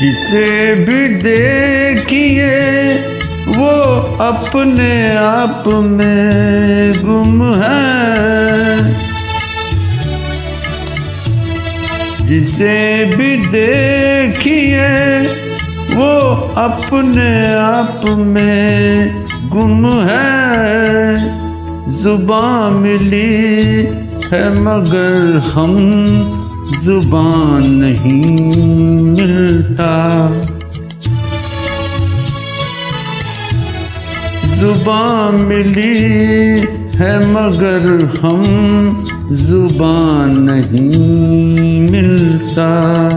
जिसे भी देखिए वो अपने आप में गुम है। जिसे भी देखिए वो अपने आप में गुम है। जुबान मिली है मगर हम जुबान नहीं मिलता। जुबान मिली है मगर हम जुबान नहीं मिलता।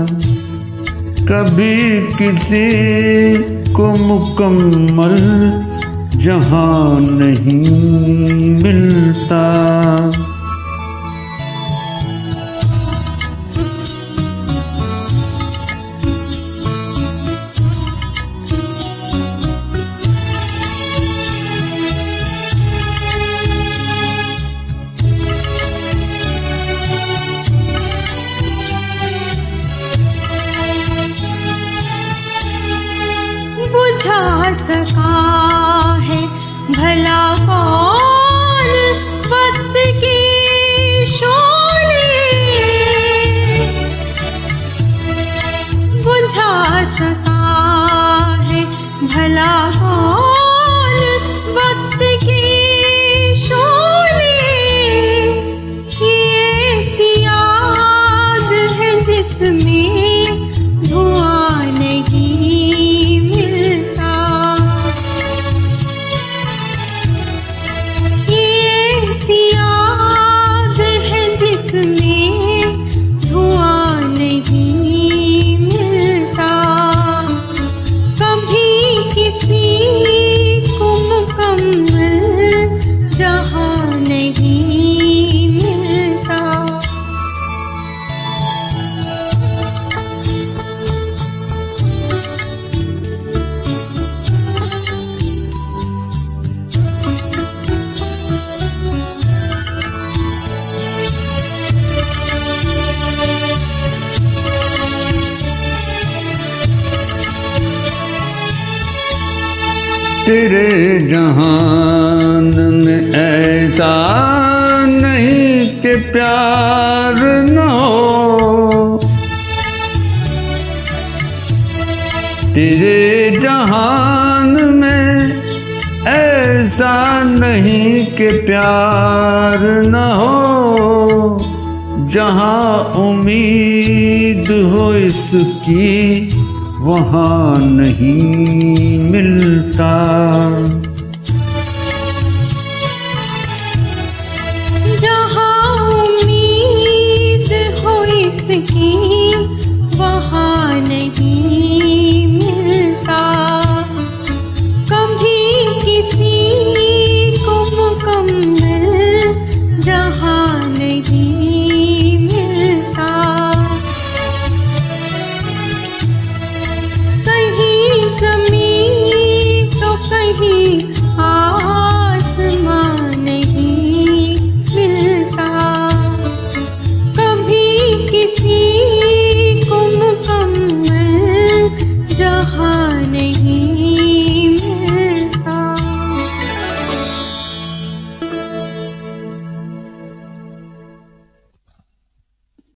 कभी किसी को मुकम्मल जहां नहीं मिलता। बुझा सका है भला कौन वक्त की शोले। बुझा सका है भला कौन वक्त की शोले। ये ऐसी याद है जिसमें धुआं नहीं तेरे जहान में ऐसा नहीं कि प्यार न हो। तेरे जहान में ऐसा नहीं कि प्यार न हो। जहां उम्मीद हो इसकी वहां नहीं मिलता। जहां उम्मीद हो इसकी